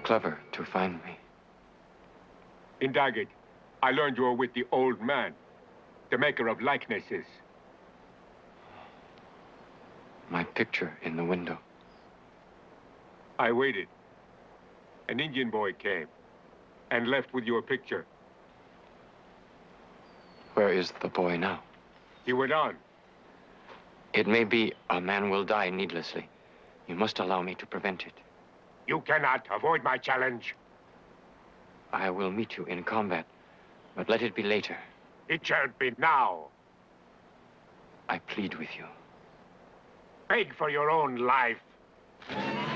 clever to find me. In Daggett, I learned you were with the old man, the maker of likenesses. My picture in the window. I waited. An Indian boy came and left with your picture. Where is the boy now? He went on. It may be a man will die needlessly. You must allow me to prevent it. You cannot avoid my challenge. I will meet you in combat, but let it be later. It shan't be now. I plead with you. Beg for your own life.